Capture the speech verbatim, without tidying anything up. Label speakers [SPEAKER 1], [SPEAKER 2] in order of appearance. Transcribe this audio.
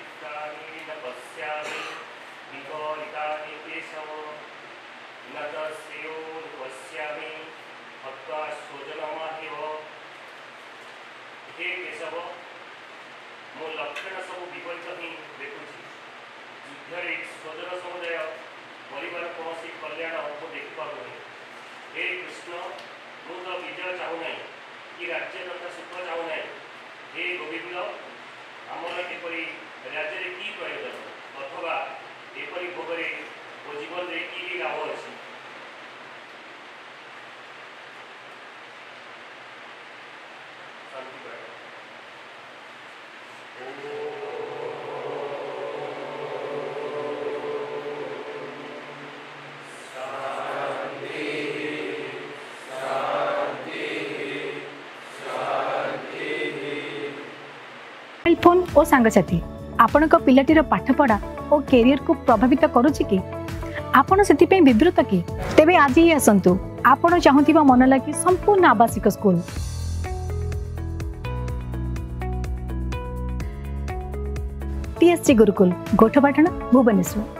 [SPEAKER 1] चित्राणि न पश्यामि विपरीतानि केशव न तस्योनुपश्यामि हत्वा स्वजनमाहिव। हे केशव मो लक्षण सब विपरीत ही देखुची युद्धरे स्वजन समुदाय परिवार कौन कल्याण को देखिपार। हे कृष्ण मु तो विजय चाहूना कि राज्य तथा सुख चाहूना। हे गोविंद आमर किपरि राज्य रे की प्रयोजन अथवा एपरि भोगरे ओ जीवन रे की लाभ अछि। शांति पाए।
[SPEAKER 2] मोबाइल फोन और सांगसाथी आपण पिलाटीर पाठपढ़ा और कैरियर को प्रभावित करुच्ची कि आपण से विवृत कि तेबे आज ही आसतु आपण चाहूबा मन लगी संपूर्ण आवासिक स्कूल टीएससी गुरुकुल गोठपाटण भुवनेश्वर।